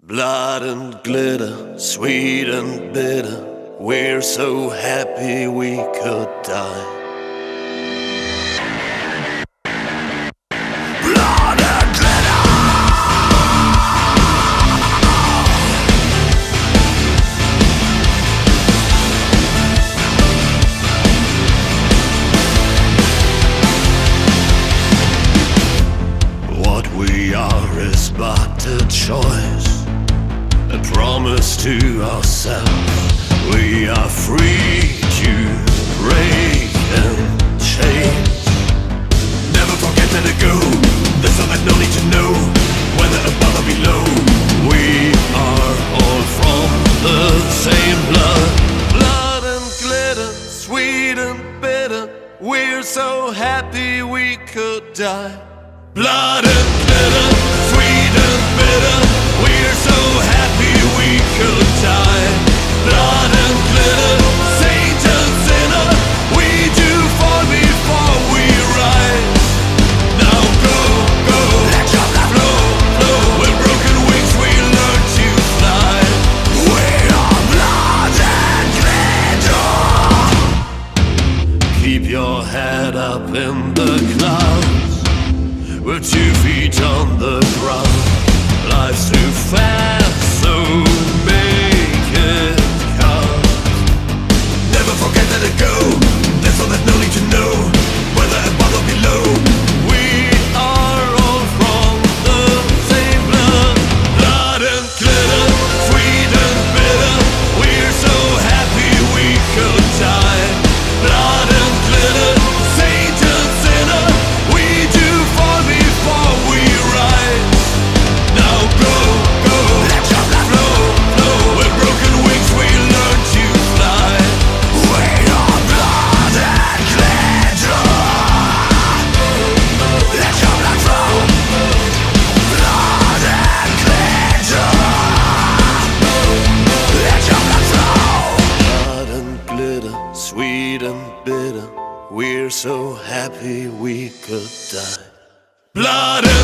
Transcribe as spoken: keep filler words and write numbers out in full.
Blood and glitter, sweet and bitter, we're so happy we could die. Blood and glitter. What we are is but a choice, a promise to ourselves. We are free to break and change. Never forget that ago, there's all that no need to know, whether above or below. We are all from the same blood. Blood and glitter, sweet and bitter, we're so happy we could die. Blood and glitter, sweet and bitter, we're so happy we could die. Blood and glitter, saint and sinner, we do fall before we rise. Now go, go, let your blood flow, flow. With broken wings we learn to fly. We are blood and glitter. Keep your head up in the clouds, with two feet on the ground. Life's too fast, so make it count. Never forget that it go, there's all that no need to know, whether above or below. We are all from the same blood. Blood and glitter, sweet and bitter, we're so happy we could die. Blood and glitter, saint and sinner, we do fall before we rise. Now go, go, let your blood flow, flow. With broken wings we learn to fly. We are blood and glitter. Let your blood flow, blood and glitter. Let your blood flow. Blood and glitter, sweet and bitter, we're so happy we could die. Blood and